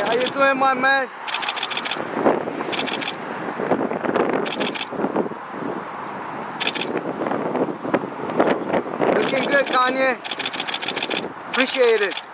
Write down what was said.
How you doing, my man? Looking good, Kanye. Appreciate it.